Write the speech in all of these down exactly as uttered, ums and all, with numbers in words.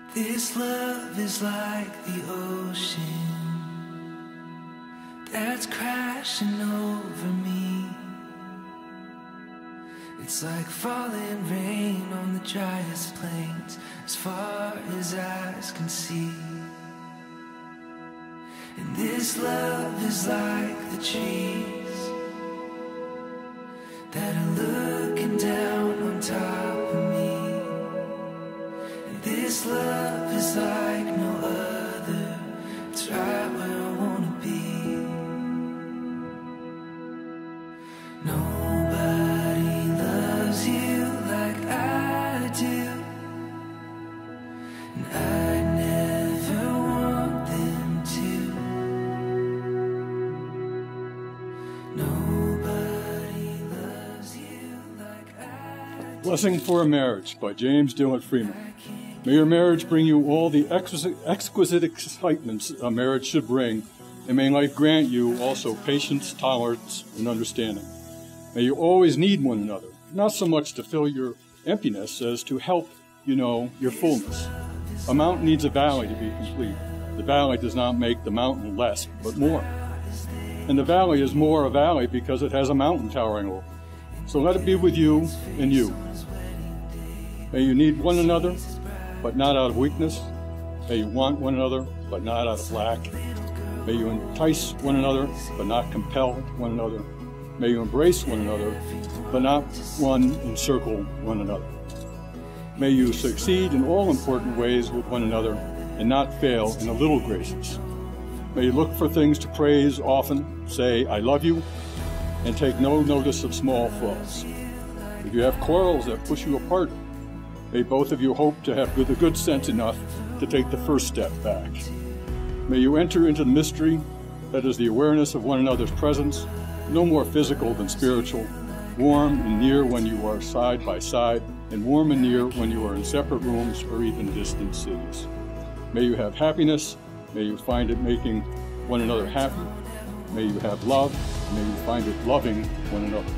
This love is like the ocean that's crashing over me. It's like falling rain on the driest plains, as far as eyes can see. And this love is like the trees that are looking down on top of me. And this love is like no other. It's right where I wanna be. Nobody loves you like I do, and I never want them to. Nobody loves you like I do. Blessing for a Marriage by James Dillon Freeman. May your marriage bring you all the exquisite, exquisite excitements a marriage should bring, and may life grant you also patience, tolerance, and understanding. May you always need one another, not so much to fill your emptiness as to help you know your fullness. A mountain needs a valley to be complete. The valley does not make the mountain less, but more. And the valley is more a valley because it has a mountain towering over. So let it be with you and you. May you need one another, but not out of weakness. May you want one another, but not out of lack. May you entice one another, but not compel one another. May you embrace one another, but not one encircle one another. May you succeed in all important ways with one another and not fail in the little graces. May you look for things to praise often, say, I love you, and take no notice of small flaws. If you have quarrels that push you apart, may both of you hope to have the good sense enough to take the first step back. May you enter into the mystery that is the awareness of one another's presence, no more physical than spiritual, warm and near when you are side by side, and warm and near when you are in separate rooms or even distant cities. May you have happiness. May you find it making one another happy. May you have love. May you find it loving one another.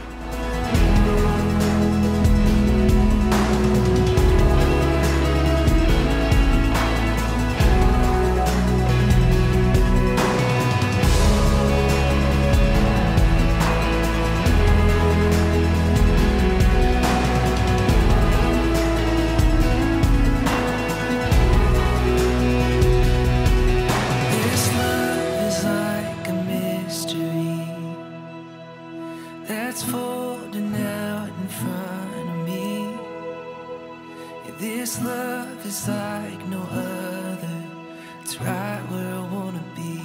That's folding out in front of me. Yeah, this love is like no other. It's right where I wanna be.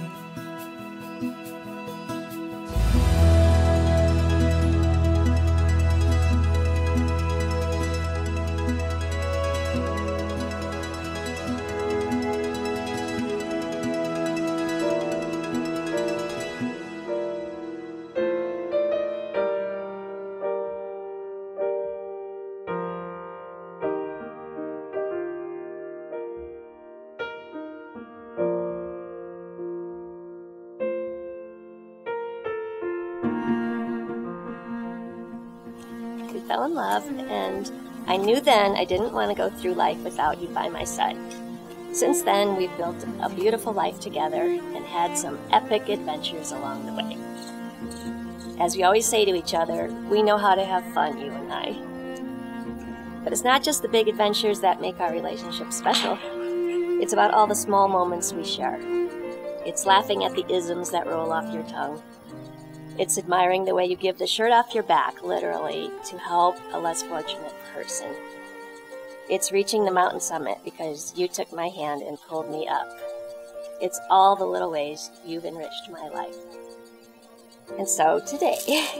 We fell in love, and I knew then I didn't want to go through life without you by my side. Since then, we've built a beautiful life together and had some epic adventures along the way. As we always say to each other, we know how to have fun, you and I. But it's not just the big adventures that make our relationship special. It's about all the small moments we share. It's laughing at the isms that roll off your tongue. It's admiring the way you give the shirt off your back, literally, to help a less fortunate person. It's reaching the mountain summit because you took my hand and pulled me up. It's all the little ways you've enriched my life. And so today,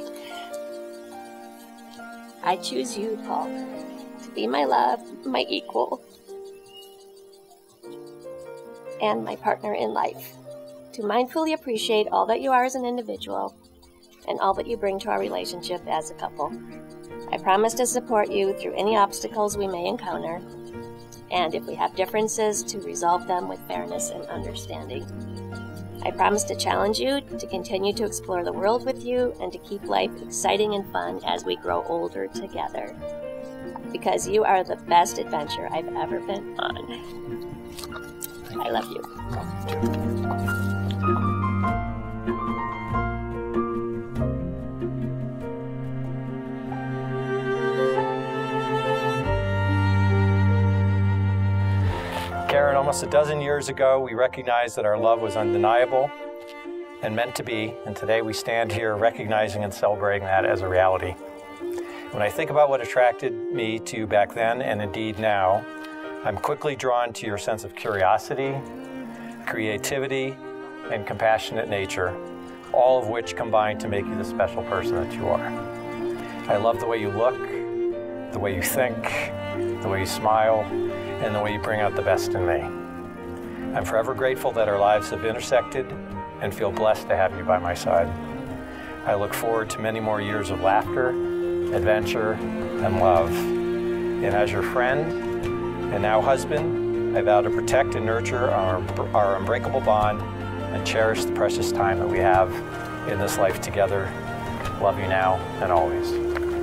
I choose you, Paul, to be my love, my equal, and my partner in life, to mindfully appreciate all that you are as an individual and all that you bring to our relationship as a couple. I promise to support you through any obstacles we may encounter, and if we have differences, to resolve them with fairness and understanding. I promise to challenge you, to continue to explore the world with you, and to keep life exciting and fun as we grow older together. because you are the best adventure I've ever been on. I love you. Karen, almost a dozen years ago, we recognized that our love was undeniable and meant to be, and today we stand here recognizing and celebrating that as a reality. When I think about what attracted me to you back then, and indeed now, I'm quickly drawn to your sense of curiosity, creativity, and compassionate nature, all of which combine to make you the special person that you are. I love the way you look, the way you think, the way you smile, and the way you bring out the best in me. I'm forever grateful that our lives have intersected and feel blessed to have you by my side. I look forward to many more years of laughter, adventure, and love. And as your friend and now husband, I vow to protect and nurture our, our unbreakable bond and cherish the precious time that we have in this life together. Love you now and always.